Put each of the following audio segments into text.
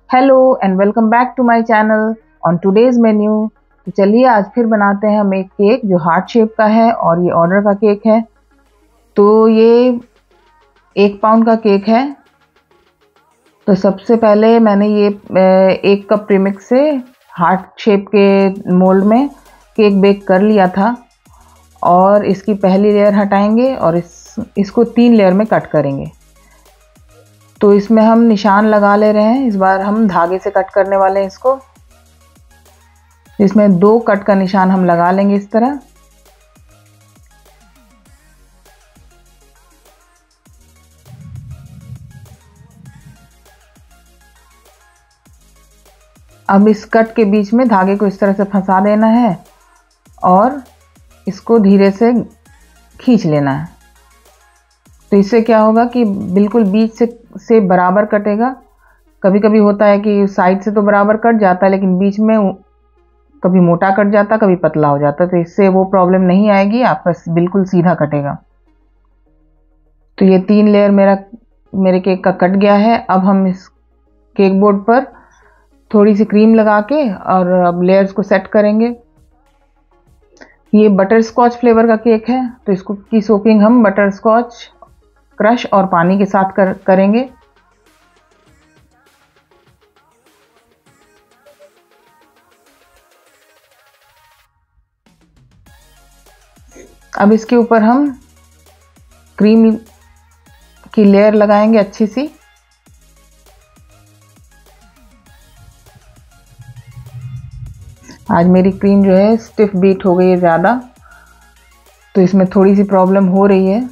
Hello and welcome back to my channel on today's menu. तो चलिए आज फिर बनाते हैं हम एक केक जो हार्ट शेप का है और ये ऑर्डर का केक है। तो ये 1 पाउंड का केक है। तो सबसे पहले मैंने ये 1 कप प्रीमिक्स से हार्ट शेप के मोल्ड में केक बेक कर लिया था और इसकी पहली लेयर हटाएंगे और इसको 3 लेयर में कट करेंगे। तो इसमें हम निशान लगा ले रहे हैं। इस बार हम धागे से कट करने वाले हैं इसको। इसमें 2 कट का निशान हम लगा लेंगे इस तरह। अब इस कट के बीच में धागे को इस तरह से फंसा देना है और इसको धीरे से खींच लेना है। तो इससे क्या होगा कि बिल्कुल बीच से बराबर कटेगा। कभी कभी होता है कि साइड से तो बराबर कट जाता है लेकिन बीच में कभी मोटा कट जाता, कभी पतला हो जाता। तो इससे वो प्रॉब्लम नहीं आएगी, आपका बिल्कुल सीधा कटेगा। तो ये 3 लेयर मेरे केक का कट गया है। अब हम इस केक बोर्ड पर थोड़ी सी क्रीम लगा के और अब लेयर्स को सेट करेंगे। ये बटर स्कॉच फ्लेवर का केक है तो इसको की सोकिंग हम बटर स्कॉच क्रश और पानी के साथ करेंगे। अब इसके ऊपर हम क्रीम की लेयर लगाएंगे अच्छी सी। आज मेरी क्रीम जो है स्टिफ बीट हो गई है ज़्यादा, तो इसमें थोड़ी सी प्रॉब्लम हो रही है।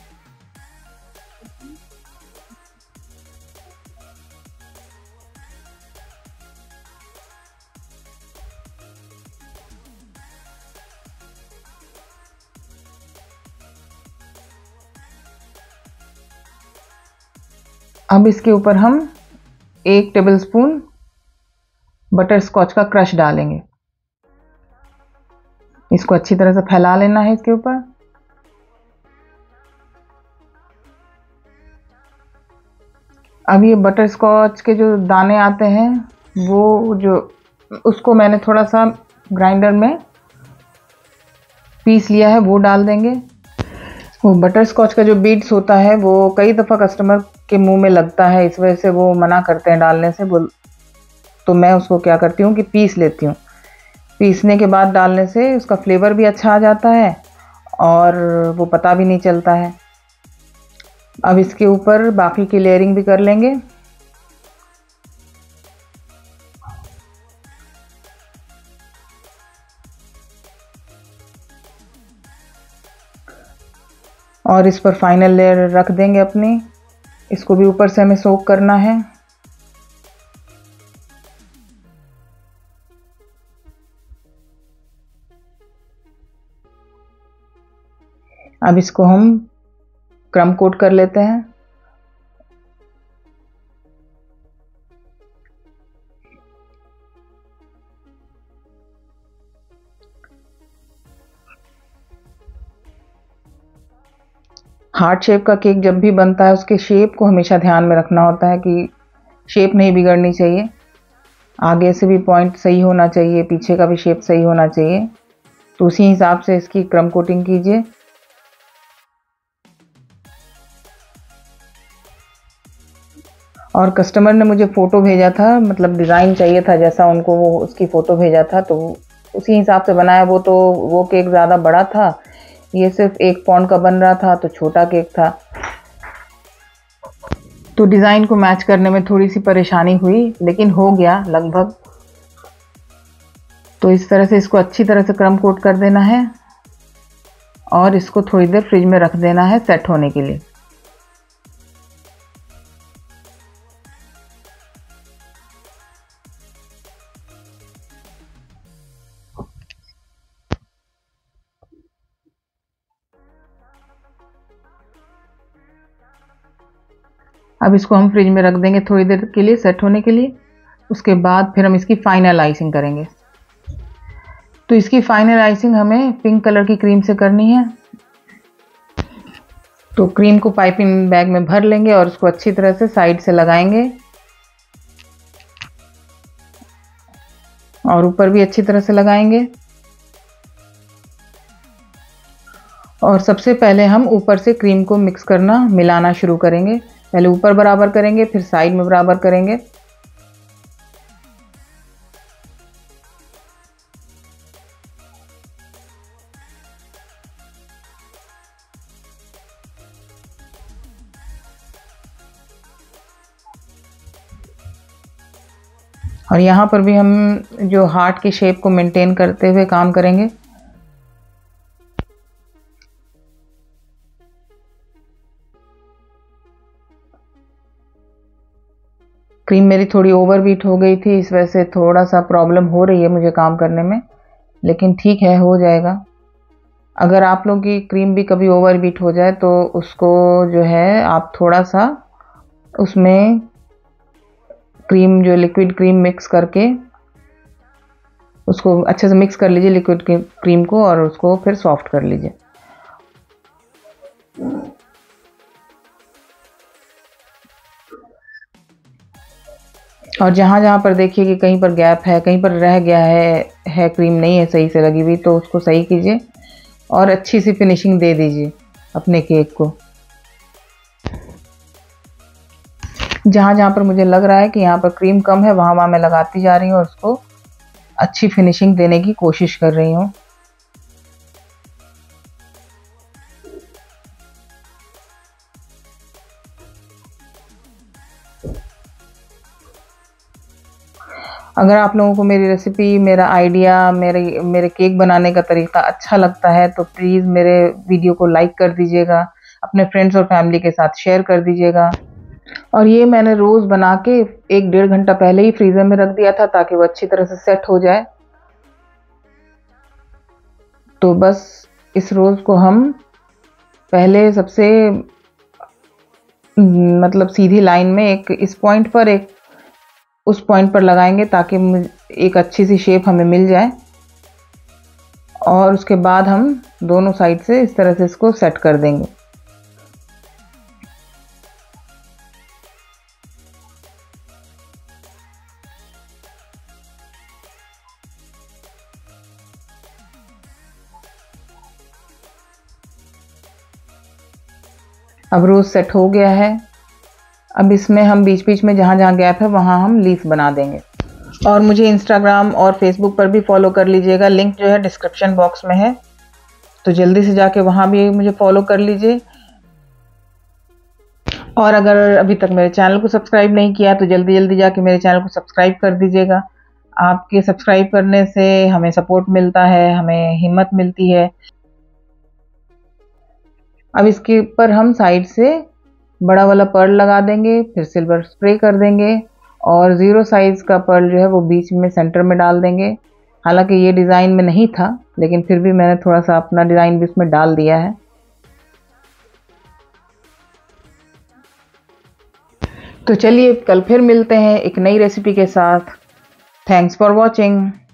अब इसके ऊपर हम 1 टेबलस्पून बटर स्कॉच का क्रश डालेंगे। इसको अच्छी तरह से फैला लेना है इसके ऊपर। अब ये बटर स्कॉच के जो दाने आते हैं उसको मैंने थोड़ा सा ग्राइंडर में पीस लिया है, वो डाल देंगे। वो बटर स्कॉच का जो बीट्स होता है वो कई दफ़ा कस्टमर के मुंह में लगता है, इस वजह से वो मना करते हैं डालने से। तो मैं उसको क्या करती हूँ कि पीस लेती हूँ। पीसने के बाद डालने से उसका फ्लेवर भी अच्छा आ जाता है और वो पता भी नहीं चलता है। अब इसके ऊपर बाकी की लेयरिंग भी कर लेंगे। और इस पर फाइनल लेयर रख देंगे अपनी। इसको भी ऊपर से हमें सोक करना है। अब इसको हम क्रम कोट कर लेते हैं। हार्ट शेप का केक जब भी बनता है उसके शेप को हमेशा ध्यान में रखना होता है कि शेप नहीं बिगड़नी चाहिए। आगे से भी पॉइंट सही होना चाहिए, पीछे का भी शेप सही होना चाहिए। तो उसी हिसाब से इसकी क्रम कोटिंग कीजिए। और कस्टमर ने मुझे फ़ोटो भेजा था, मतलब डिज़ाइन चाहिए था जैसा उनको वो उसकी फ़ोटो भेजा था, तो उसी हिसाब से बनाया। वो केक ज़्यादा बड़ा था, ये सिर्फ 1 पाउंड का बन रहा था, तो छोटा केक था। तो डिज़ाइन को मैच करने में थोड़ी सी परेशानी हुई लेकिन हो गया लगभग। तो इस तरह से इसको अच्छी तरह से क्रम कोट कर देना है और इसको थोड़ी देर फ्रिज में रख देना है सेट होने के लिए। अब इसको हम फ्रिज में रख देंगे थोड़ी देर के लिए सेट होने के लिए। उसके बाद फिर हम इसकी फाइनल आइसिंग करेंगे। तो इसकी फाइनल आइसिंग हमें पिंक कलर की क्रीम से करनी है। तो क्रीम को पाइपिंग बैग में भर लेंगे और उसको अच्छी तरह से साइड से लगाएंगे। और ऊपर भी अच्छी तरह से लगाएंगे। और सबसे पहले हम ऊपर से क्रीम को मिक्स करना, मिलाना शुरू करेंगे। पहले ऊपर बराबर करेंगे, फिर साइड में बराबर करेंगे। और यहाँ पर भी हम जो हार्ट की शेप को मेंटेन करते हुए काम करेंगे। क्रीम मेरी थोड़ी ओवर बीट हो गई थी, इस वजह से थोड़ा सा प्रॉब्लम हो रही है मुझे काम करने में, लेकिन ठीक है, हो जाएगा। अगर आप लोगों की क्रीम भी कभी ओवर बीट हो जाए तो उसको जो है आप थोड़ा सा उसमें क्रीम, जो लिक्विड क्रीम मिक्स करके उसको अच्छे से मिक्स कर लीजिए लिक्विड क्रीम को, और उसको फिर सॉफ्ट कर लीजिए। और जहाँ जहाँ पर देखिए कि कहीं पर गैप है, कहीं पर रह गया है क्रीम नहीं है सही से लगी हुई, तो उसको सही कीजिए और अच्छी सी फिनिशिंग दे दीजिए अपने केक को। जहाँ जहाँ पर मुझे लग रहा है कि यहाँ पर क्रीम कम है, वहाँ वहाँ मैं लगाती जा रही हूँ और उसको अच्छी फिनिशिंग देने की कोशिश कर रही हूँ। अगर आप लोगों को मेरी रेसिपी, मेरा आइडिया, मेरे केक बनाने का तरीका अच्छा लगता है तो प्लीज़ मेरे वीडियो को लाइक कर दीजिएगा, अपने फ्रेंड्स और फैमिली के साथ शेयर कर दीजिएगा। और ये मैंने रोज़ बना के 1-1.5 घंटा पहले ही फ्रीज़र में रख दिया था ताकि वो अच्छी तरह से सेट हो जाए। तो बस इस रोज़ को हम पहले सबसे मतलब सीधी लाइन में एक इस पॉइंट पर, एक उस पॉइंट पर लगाएंगे ताकि एक अच्छी सी शेप हमें मिल जाए। और उसके बाद हम दोनों साइड से इस तरह से इसको सेट कर देंगे। अब रोज सेट हो गया है। अब इसमें हम बीच बीच में जहाँ जहाँ गैप है वहाँ हम लीफ बना देंगे। और मुझे इंस्टाग्राम और फेसबुक पर भी फॉलो कर लीजिएगा, लिंक जो है डिस्क्रिप्शन बॉक्स में है, तो जल्दी से जाके वहाँ भी मुझे फॉलो कर लीजिए। और अगर अभी तक मेरे चैनल को सब्सक्राइब नहीं किया तो जल्दी जल्दी जाके मेरे चैनल को सब्सक्राइब कर दीजिएगा। आपके सब्सक्राइब करने से हमें सपोर्ट मिलता है, हमें हिम्मत मिलती है। अब इसके ऊपर हम साइड से बड़ा वाला पर्ल लगा देंगे, फिर सिल्वर स्प्रे कर देंगे और 0 साइज़ का पर्ल जो है वो बीच में सेंटर में डाल देंगे। हालांकि ये डिज़ाइन में नहीं था, लेकिन फिर भी मैंने थोड़ा सा अपना डिज़ाइन भी इसमें डाल दिया है। तो चलिए कल फिर मिलते हैं एक नई रेसिपी के साथ। Thanks for watching.